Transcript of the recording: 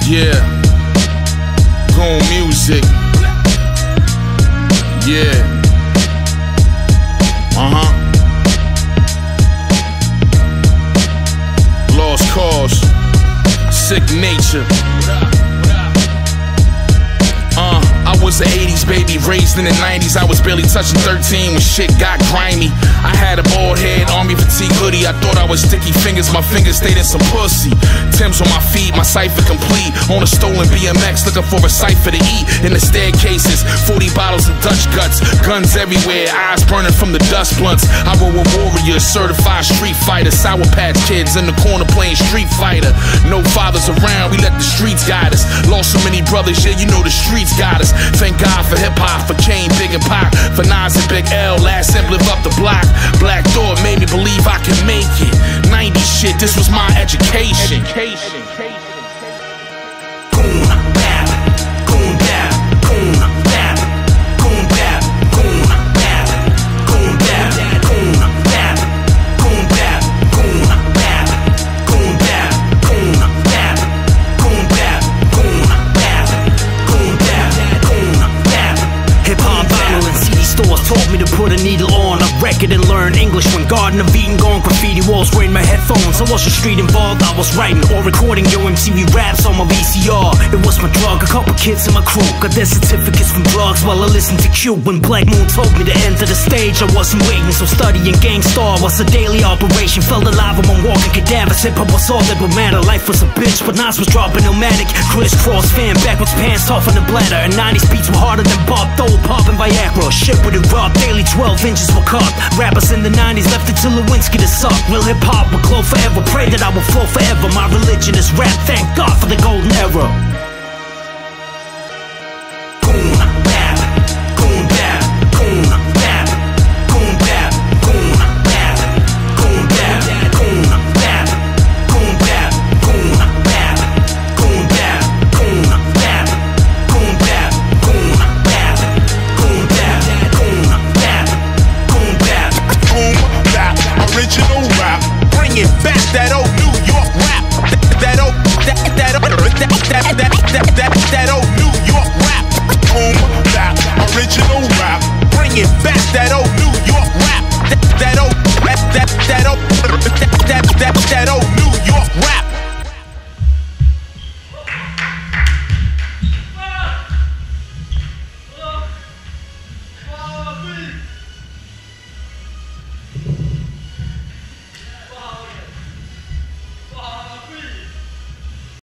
Yeah, Goon music. Yeah. Lost cause, sick nature. I was an 80s baby, raised in the 90s. I was barely touching 13 when shit got grimy. I had a bald head, army fatigue hoodie. I thought I was sticky fingers, my fingers stayed in some pussy. Tim's on my feet, my cipher complete. On a stolen BMX, looking for a cipher to eat. In the staircases, 40 bottles of Dutch guts. Guns everywhere, eyes burning from the dust blunts. I were a warrior, certified street fighter. Sour Patch Kids in the corner playing Street Fighter. No fathers around, we let the streets guide us. Lost so many brothers, yeah, you know the streets got us. Thank God for hip-hop, for Kane, Big and Pac, for Nas and Big L. Last Simp live up the block. Black Thought made me believe I can make it. 90s shit, this was my education. Goon bap, goon bap, goon bap, goon bap, goon bap, goon bap, goon bap, goon bap, goon bap, goon bap, goon bap, goon bap, goon bap, goon bap, goon bap. Hip-hop vinyl and CD stores taught me to put a needle on a record and learn English. When Garden of Eden gone, graffiti walls wearing my headphones. I was the street involved, I was writing or recording Yo MTV raps on my VCR. It was my drug, a couple kids in my crew got their certificates from drugs while I listened to Q. When Black Moon told me to enter the stage, I wasn't waiting, so studying Gang Starr was a daily operation. Felt alive among walking cadavers. Hip-hop was all that would matter. Life was a bitch, but Nas was dropping Illmatic. Crisscross fan, backwards pants, tougher than bladder. And 90s beats were harder than Bob Dole, popping Viagra. Shit with it raw, daily 12 inches were cut. Rappers in the 90s left it to Lewinsky to suck. Real hip-hop will glow forever, pray that I will flow forever. My religion is rap, thank God for the golden era. Goon bap, goon bap, goon bap, goon bap, goon bap, goon bap, goon bap, goon bap, goon bap, goon bap, goon bap, goon bap, goon bap, goon bap, goon bap, goon bap. Boom bap, original rap, bringing back that old New York rap. That old New York rap. Boom bap, original rap, bringing back that old New